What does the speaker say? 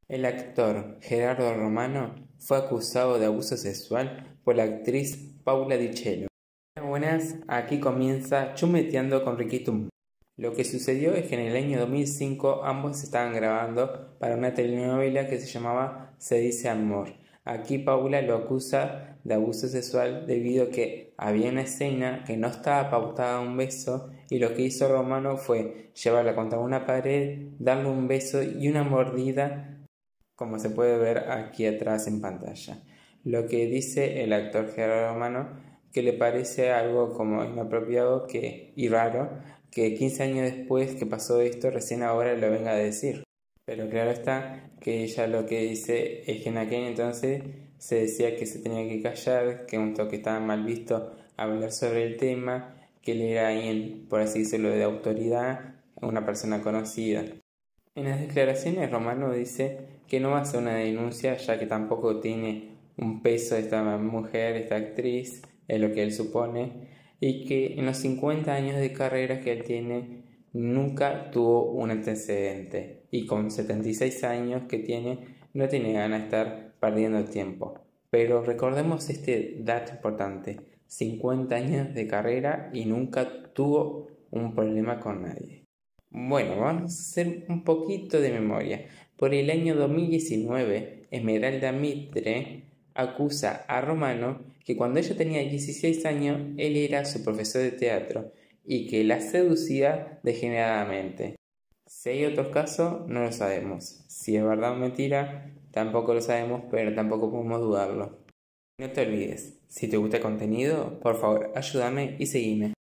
El actor Gerardo Romano fue acusado de abuso sexual por la actriz Paula Di Cello. Buenas, aquí comienza Chumeteando con Riquitum. Lo que sucedió es que en el año 2005 ambos estaban grabando para una telenovela que se llamaba Se dice amor. Aquí Paula lo acusa de abuso sexual debido a que había una escena que no estaba pautada a un beso y lo que hizo Romano fue llevarla contra una pared, darle un beso y una mordida, como se puede ver aquí atrás en pantalla. Lo que dice el actor Gerardo Romano, que le parece algo como inapropiado y raro que 15 años después que pasó esto recién ahora lo venga a decir. Pero claro está que ella lo que dice es que en aquel entonces se decía que se tenía que callar, que un toque estaba mal visto hablar sobre el tema, que él era alguien, por así decirlo, de autoridad, una persona conocida. En las declaraciones Romano dice que no va a hacer una denuncia ya que tampoco tiene un peso esta mujer, esta actriz, es lo que él supone, y que en los 50 años de carrera que él tiene nunca tuvo un antecedente y con 76 años que tiene no tiene ganas de estar perdiendo el tiempo. Pero recordemos este dato importante, 50 años de carrera y nunca tuvo un problema con nadie. Bueno, vamos a hacer un poquito de memoria. Por el año 2019, Esmeralda Mitre acusa a Romano que cuando ella tenía 16 años, él era su profesor de teatro y que la seducía degeneradamente. Si hay otros casos, no lo sabemos. Si es verdad o mentira, tampoco lo sabemos, pero tampoco podemos dudarlo. No te olvides, si te gusta el contenido, por favor, ayúdame y seguime.